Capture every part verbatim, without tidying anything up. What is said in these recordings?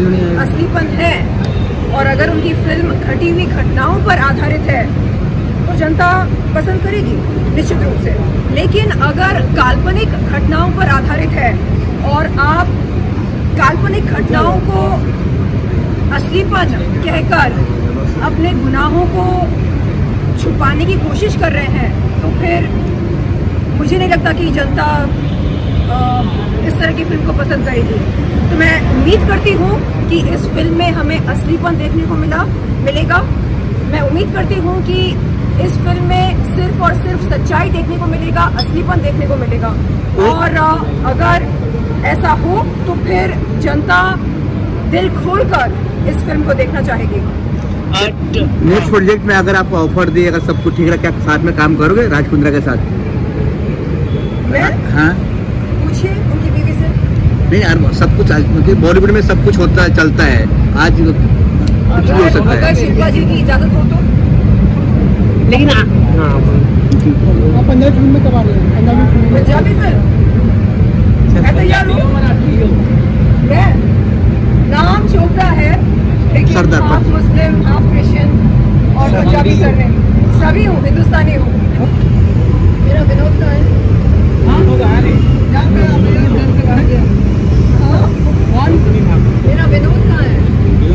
असलीपन है और अगर उनकी फिल्म घटी हुई घटनाओं पर आधारित है तो जनता पसंद करेगी निश्चित रूप से। लेकिन अगर काल्पनिक घटनाओं पर आधारित है और आप काल्पनिक घटनाओं को असलीपन कहकर अपने गुनाहों को छुपाने की कोशिश कर रहे हैं तो फिर मुझे नहीं लगता कि जनता इस तरह की फिल्म को पसंद करेगी। तो मैं उम्मीद करती हूँ कि इस फिल्म में हमें असलीपन देखने को मिला मिलेगा। मैं उम्मीद करती हूँ कि इस फिल्म में सिर्फ और सिर्फ सच्चाई देखने को मिलेगा, असलीपन देखने को मिलेगा। और अगर ऐसा हो तो फिर जनता दिल खोलकर इस फिल्म को देखना चाहेगी। नेक्स्ट प्रोजेक्ट में अगर आपको ऑफर दिए, अगर सब कुछ ठीक रहा, क्या साथ में काम करोगे राज कुंद्रा के साथ? मैं? हाँ, पूछिए उनकी बीवी से। नहीं यार, सब कुछ बॉलीवुड में सब कुछ होता है, चलता है, आज कुछ भी हो सकता है। अगर शिल्पा जी की इजाजत हो तो। लेकिन आप पंजाबी फिल्म में कब आ रहे हैं? पंजाबी फिल्म पंजाबी फिल्म मैं तैयार हूँ। मैं नाम चोपड़ा है लेकिन हाफ मुस्लिम हाफ क्रिश्चियन और पंजाबी सरने सभी हूँ, हिंदुस्तानी हूँ। मेरा विनोद का है। मेरा विनोद कहाँ है?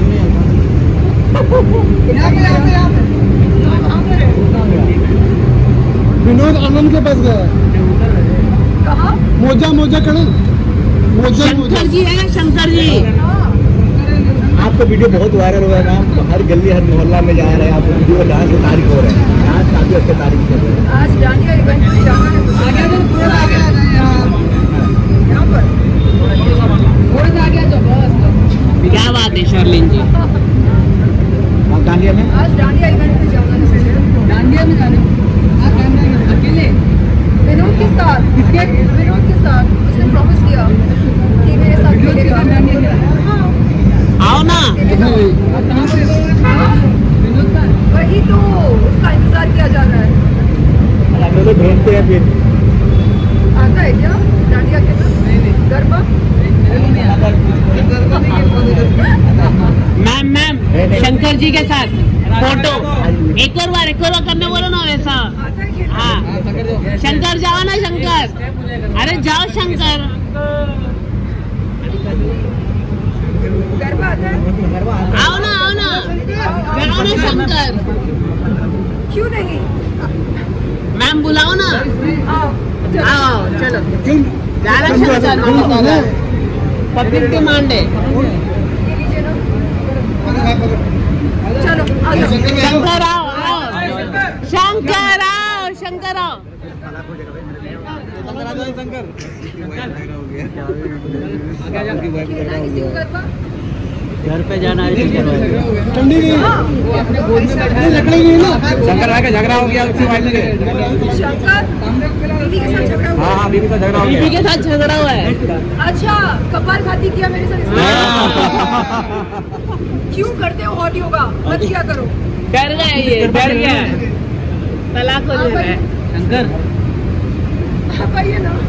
विनोद आनंद के पास गया। कहाँ? मोजा मोजा करे मोजा शंकर जी है, शंकर जी। आपका वीडियो बहुत वायरल हुआ है, आप हर गली हर मोहल्ला में जा रहे हैं, आप वीडियो डांस की तारीफ हो रहे हैं, आज काफी अच्छे तारीफ कर रहे हैं। आज डांडिया इवेंट में जाना है। यहाँ पर क्या बात है शर्लिन जी? डांडिया में आज डांडिया इवेंट में जाना है। डांडिया में जाने अकेले विनोद के साथ। किसके? विनोद के साथ। उसने प्रॉमिस किया कि मेरे साथ खेलेगा। आओ ना। वही तो उसका इंतजार किया जा रहा है। तो ढूंढते हैं फिर। आता है क्या डांडिया के ना गरबा? मैम मैम शंकर जी के साथ फोटो एक और बार एक और बार करने बोलो ना वैसा। हाँ शंकर जाओ ना शंकर, अरे जाओ शंकर। गरबा आता है? आओ ना आओ ना आओ ना शंकर। क्यों नहीं? मैम बुलाओ ना। आओ आओ चलो जाना शंकर, पब्लिक डिमांड है। चलो शंकर आओ आओ शंकर आओ शंकर आओ। घर पे जाना है ठंडी नहीं लकड़ी नहीं ना। शंकर भाई का झगड़ा हो गया उसकी वाइफ से। शंकर बीवी के साथ झगड़ा हुआ? हाँ हाँ बीवी का झगड़ा हो गया। बीवी के साथ झगड़ा हुआ है। अच्छा कपाल खाती किया मेरे साथ? क्यों करते हो? हॉट योगा मत किया करो। डर गया ये, डर गया, तलाक हो जाए। शंकर आप आइए ना।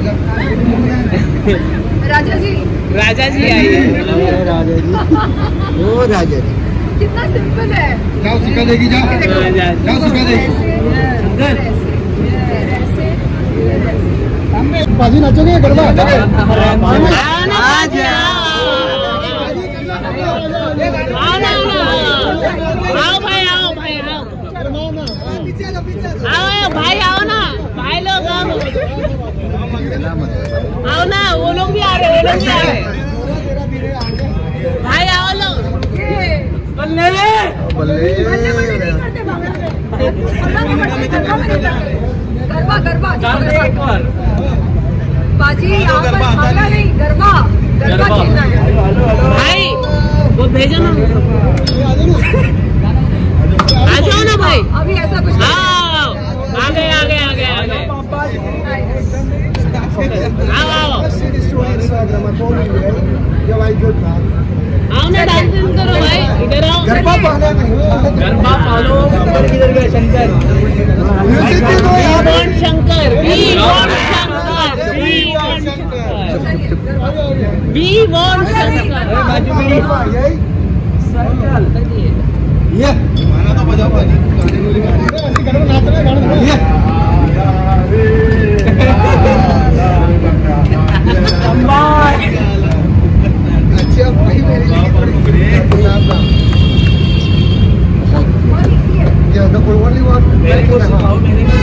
राजा जी राजा जी आइए। राजा जी ओ राजा जी कितना सिंपल है। जाओ सिखा देगी, जाओ जाओ सिखा देगी। बाजी नाचोगे गरबा? आओ भाई आओ भाई आओ आओ भाई आओ ना भाई लोग आओ आओ ना, वो लोग भी आ रहे वो लोग भी आ रहे भाई आओ लोग। बल्ले बल्ले नहीं करते गरबा गरबा गरबा बाजी यहाँ पर भागना नहीं, गरबा गरबा खेलना है भाई। वो भेजो ना, आ जाओ ना भाई। अभी ऐसा कुछ आओ आ गए आ गए आ गए आ गए आओ आओ आओ ना डांसिंग करो भाई, इधर आओ। गरबा पालो गरबा पालो। किधर गया Shankar? We want Shankar, we want Shankar, we want Shankar. We want Shankar. ये गाना तो बजाओ भाई। ऐसे गाना नाच रहे गाना ये अच्छा भाई मेरे लिए ये द ओनली वन मेरे को सिखाओ मेरे को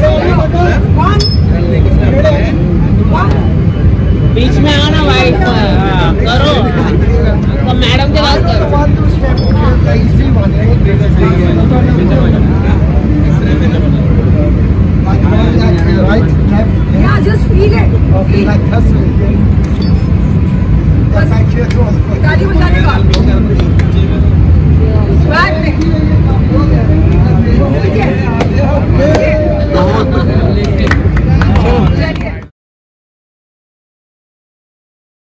बीच में आना भाई करो तो मैडम के बात करो। इसी वन है right Yeah, just feel it. Okay, like hustle. बस ताली बजाने का